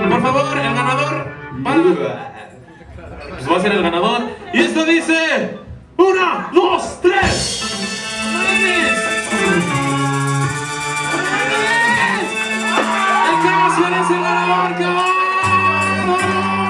Por favor, el ganador pues va a ser el ganador. Y esto dice: 1, 2, 3. ¡El Caos es el ganador! ¡Qué bárbaro!